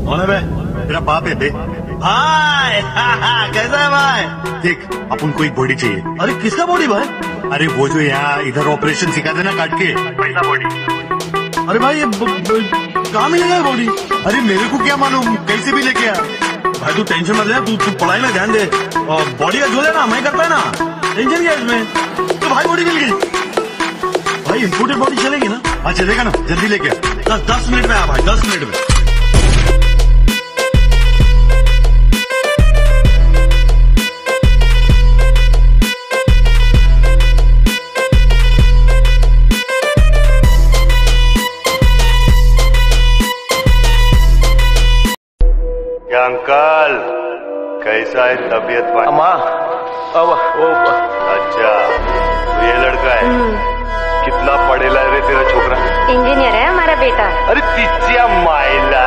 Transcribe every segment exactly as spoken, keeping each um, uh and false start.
कौन है बे? तेरा बाप है बे। भाई कैसा है भाई? देख अपन को एक बॉडी चाहिए। अरे किसका बॉडी भाई? अरे वो जो यहाँ इधर ऑपरेशन सिखा देना काट के, वैसा बॉडी। अरे भाई ये कहाँ मिलेगा बॉडी? अरे मेरे को क्या मालूम, कैसे भी लेके आ। भाई तू टेंशन मत ले, तू तू पढ़ाई में ध्यान दे और बॉडी का जो है ना मैं करता है ना, टेंशन क्या इसमें। तो भाई बॉडी मिल गई भाई, इम्पोर्टेड बॉडी चलेगी ना? हाँ चलेगा ना, जल्दी लेके आ। दस दस मिनट में आ भाई, दस मिनट में। क्या अंकल, कैसा है तबीयत? अम्मा, अब ओ अच्छा तो ये लड़का है, कितना पढ़ेला रे तेरा छोकरा? इंजीनियर है हमारा बेटा। अरे तिचिया माइला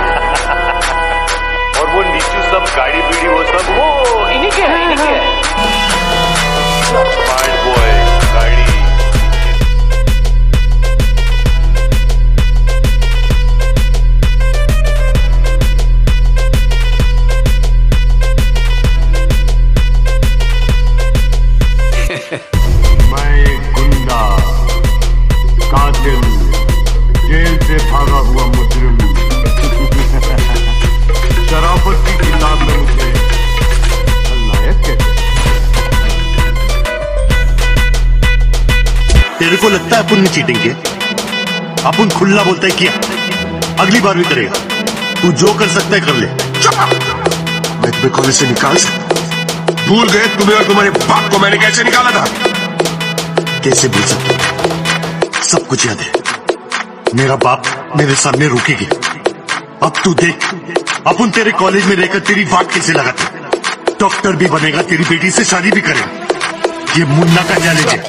और वो नीचू सब गाड़ी बीड़ी वो सब वो इन्हीं के है, इन्हीं के है। स्मार्ट बॉय गाड़ी। मैं गुंडा, कातिल, जेल से भागा हुआ मुजरिम, शराफत की किताब में मुझे खलनायक कहते हैं। तेरे को लगता है अपन ने चीटिंग किया? अपन खुला बोलता है किया, अगली बार भी करेगा। तू जो कर सकता है कर ले। मैं तुम्हें कॉलेज से निकाल सकता। भूल गए तुम्हें और तुम्हारे बाप को मैंने कैसे निकाला था? कैसे भूल सकते हो? सब कुछ याद है। मेरा बाप मेरे सामने रुके गया। अब तू देख, अपन तेरे कॉलेज में रहकर तेरी बात कैसे लगाता। डॉक्टर भी बनेगा, तेरी बेटी से शादी भी करेगा। ये मुन्ना का चैलेंज है।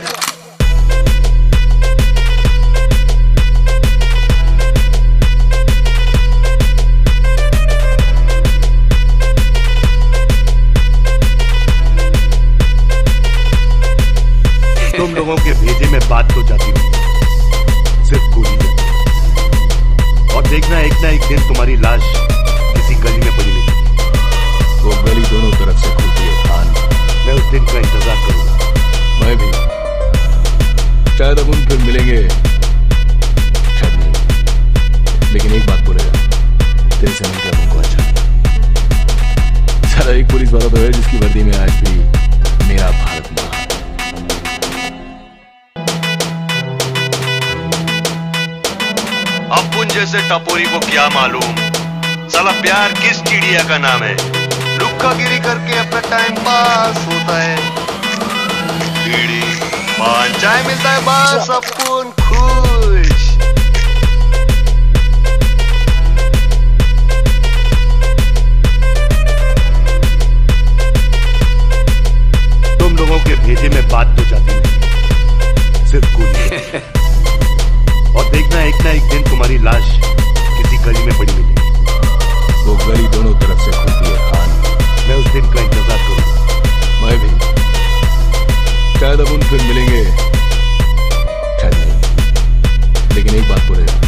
तुम लोगों के भेजे में बात तो जाती हूँ, सिर्फ गोली है। और देखना एक ना एक दिन तुम्हारी लाश किसी गली में पड़ी मिलेगी। वो गली दोनों तरफ से खुलती है खान। मैं उस दिन का इंतजार करूंगा। मैं भी। शायद अब उन फिर मिलेंगे, शायद नहीं। लेकिन एक बात बोलेगा, तेरे से मिलकर हमको अच्छा। सारा एक पुलिस वाला तो है जिसकी वर्दी में आज भी मेरा भारत मां। अपुन जैसे टपोरी को क्या मालूम साला प्यार किस चिड़िया का नाम है। लुक्कागिरी करके अपना टाइम पास होता है। बीड़ी पान चाय मिलता है, बस अपुन खुश। तुम लोगों के भेजे में बात तो जाती नहीं, सिर्फ गोली है। और देखना एक ना एक दिन तुम्हारी लाश किसी गली में पड़ी मिलेगी। वो गली दोनों तरफ से खुलती है खान। मैं उस दिन का इंतजार करूंगा। मैं भी। शायद अब उन फिर मिलेंगे, शायद नहीं। लेकिन एक बात बोलेगा,